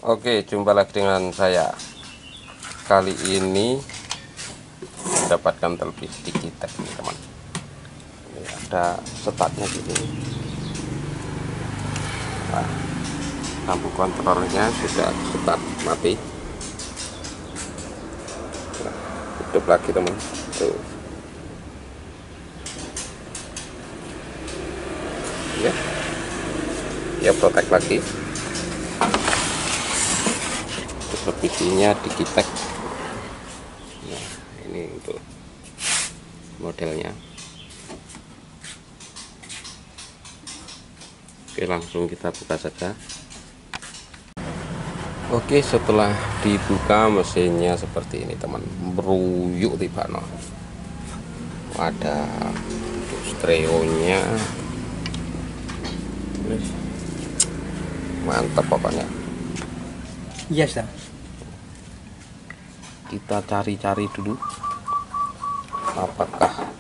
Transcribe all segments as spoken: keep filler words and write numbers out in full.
Oke, jumpa lagi dengan saya. Kali ini mendapatkan terlebih sedikit teman-teman. Ini ada setatnya di sini. Nah, lampu kontrolnya sudah setat mati. Nah, hidup lagi teman. Tuh. Ya, ya protek lagi. Supervisinya digitek. Nah, ini untuk modelnya. Oke, langsung kita buka saja. Oke, setelah dibuka mesinnya seperti ini teman, meruyuk tiba no. Ada stereonya, mantap pokoknya. Yes, sir. Kita cari-cari dulu apakah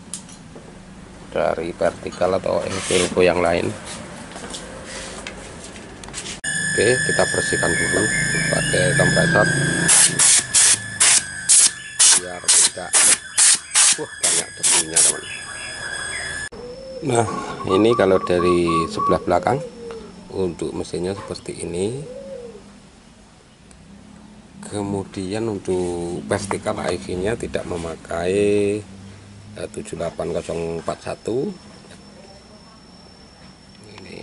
dari vertikal atau elko yang lain. Oke, kita bersihkan dulu pakai kompresor biar tidak uh, banyak debunya teman. Nah, ini kalau dari sebelah belakang untuk mesinnya seperti ini. Kemudian untuk vertikal I C-nya tidak memakai tujuh delapan nol empat satu. Ini.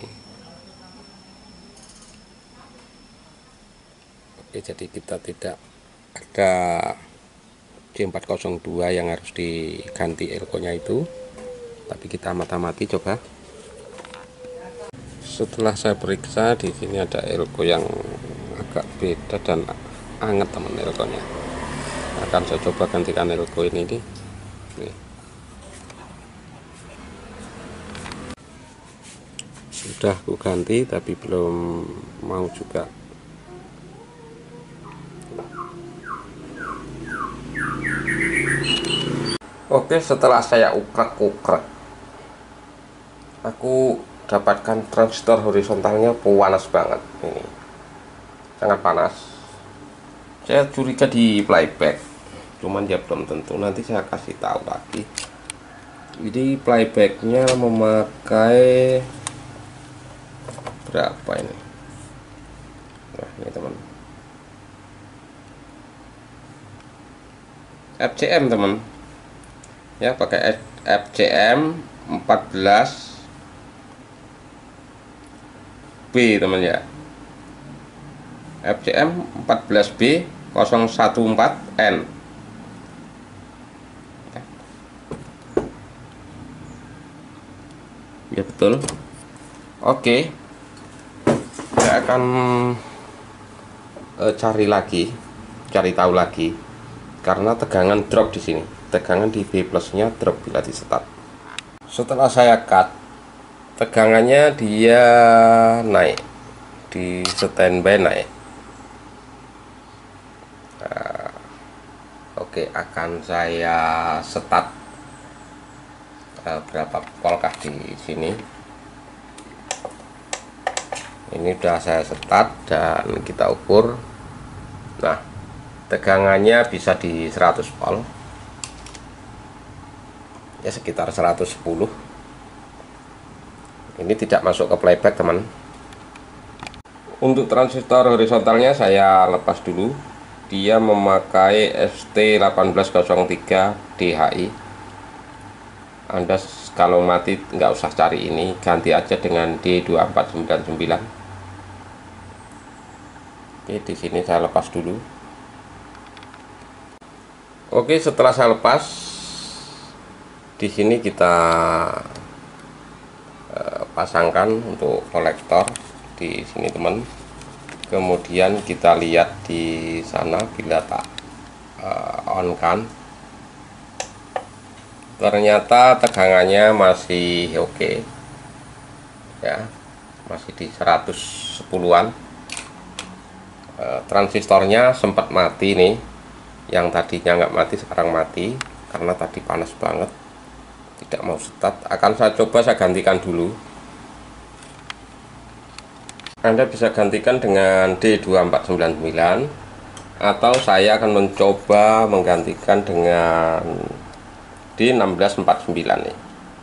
Oke, jadi kita tidak ada J empat nol dua yang harus diganti elko-nya itu. Tapi kita mata-mati coba. Setelah saya periksa, di sini ada elko yang agak beda dan anget teman elko-nya. Akan saya coba gantikan elko ini nih. Nih. Sudah aku ganti tapi belum mau juga. Oke, setelah saya ukrek-ukrek, aku dapatkan transistor horizontalnya panas banget ini. Sangat panas. Saya curiga di playback, cuman ya belum tentu, nanti saya kasih tahu lagi. Jadi playbacknya memakai berapa ini? Nah, ini teman, F C M teman ya, pakai F C M empat belas B teman ya, F C M empat belas B nol satu empat N. Ya betul. Oke, saya akan uh, cari lagi, cari tahu lagi, karena tegangan drop di sini, tegangan di B plusnya drop bila disetat. Setelah saya cut, tegangannya dia naik, di standby naik. Nah, oke, akan saya setat uh, berapa voltkah di sini. Ini udah saya setat dan kita ukur. Nah, tegangannya bisa di seratus volt, ya sekitar seratus sepuluh. Ini tidak masuk ke playback teman. Untuk transistor horizontalnya saya lepas dulu. Dia memakai S T satu delapan nol tiga D H I. Anda kalau mati nggak usah cari ini, ganti aja dengan D dua empat sembilan sembilan. Oke, di sini saya lepas dulu. Oke, setelah saya lepas, di sini kita uh, pasangkan untuk kolektor di sini teman. Kemudian kita lihat di sana bila tak uh, on kan, ternyata tegangannya masih oke okay. Ya, masih di seratus sepuluhan. uh, transistornya sempat mati nih, yang tadinya nggak mati sekarang mati karena tadi panas banget, tidak mau setat. Akan saya coba saya gantikan dulu. Anda bisa gantikan dengan D dua empat sembilan sembilan, atau saya akan mencoba menggantikan dengan D enam belas empat sembilan nih.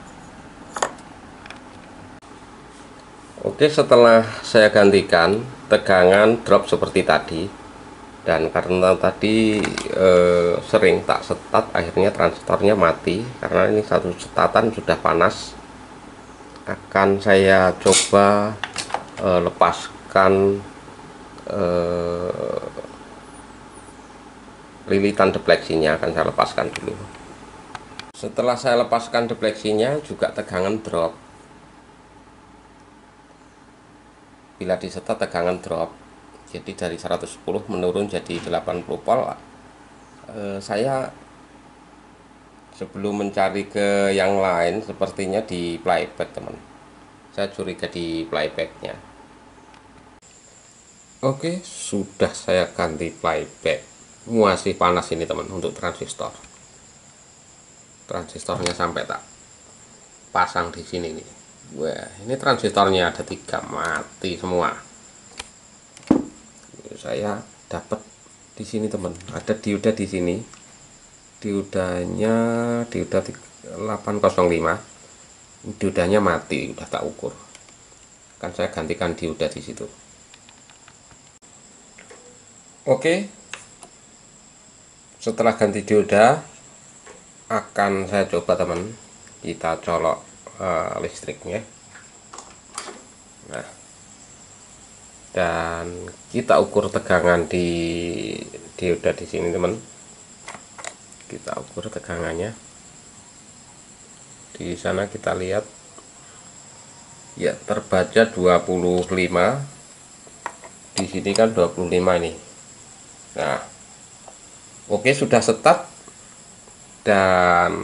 Oke, setelah saya gantikan, tegangan drop seperti tadi, dan karena tadi eh, sering tak setat, akhirnya transistornya mati. Karena ini satu setatan sudah panas, akan saya coba eh, lepaskan eh, lilitan defleksinya. Akan saya lepaskan dulu. Setelah saya lepaskan defleksinya, juga tegangan drop. Bila disetat tegangan drop, jadi dari seratus sepuluh menurun jadi delapan puluh volt. eh, saya sebelum mencari ke yang lain, sepertinya di playback, teman. Saya curiga di playbacknya. Oke, sudah saya ganti playback. Masih panas ini, teman, untuk transistor. Transistornya sampai tak pasang di sini nih. Wah, ini transistornya ada tiga, mati semua. Saya dapat di sini, teman, ada dioda di sini. Diodanya dioda delapan nol lima. Diodanya mati, udah tak ukur. Kan saya gantikan dioda di situ. Oke. Setelah ganti dioda, akan saya coba, teman, kita colok uh, listriknya. Nah, dan kita ukur tegangan di dioda di sini, teman. Kita ukur tegangannya. Di sana kita lihat ya, terbaca dua puluh lima. Di sini kan dua puluh lima ini. Nah, oke, sudah setat. Dan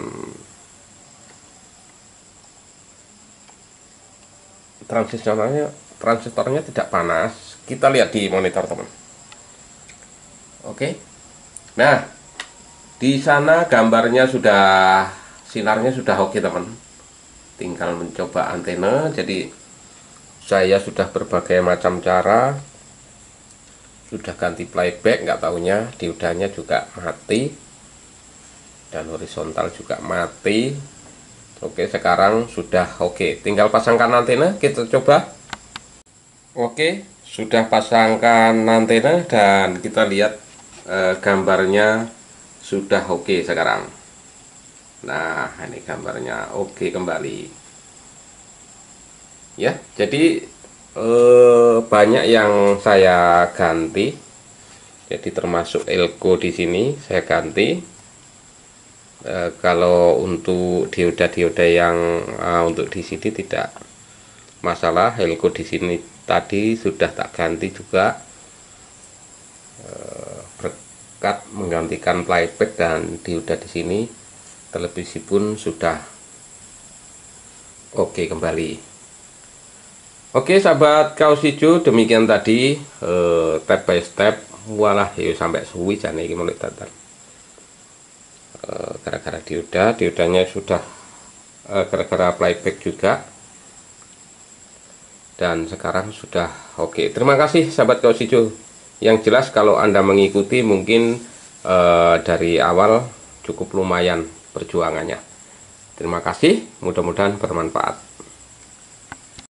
transistornya transistornya tidak panas. Kita lihat di monitor, teman. Oke. Nah, di sana gambarnya sudah, sinarnya sudah oke, teman. Tinggal mencoba antena. Jadi saya sudah berbagai macam cara. Sudah ganti playback, nggak taunya diodanya juga mati, dan horizontal juga mati. Oke, sekarang sudah oke. Tinggal pasangkan antena, kita coba. Oke, sudah pasangkan antena dan kita lihat eh, gambarnya sudah oke sekarang. Nah, ini gambarnya oke kembali. Ya, jadi eh, banyak yang saya ganti. Jadi termasuk elko di sini saya ganti. Eh, kalau untuk dioda-dioda yang eh, untuk di sini tidak masalah. Elko di sini tadi sudah tak ganti juga, eh, berkat menggantikan playback dan dioda di sini. Televisi pun sudah oke kembali. Oke, sahabat kaos hijau, demikian tadi eh, step by step. Walah, yuk sampai suwi jane iki mulai datar. Eh, gara-gara dioda, diodanya sudah eh, gara-gara playback juga. Dan sekarang sudah oke. Terima kasih sahabat kaos hijau. Yang jelas kalau Anda mengikuti mungkin eh, dari awal cukup lumayan perjuangannya. Terima kasih, mudah-mudahan bermanfaat.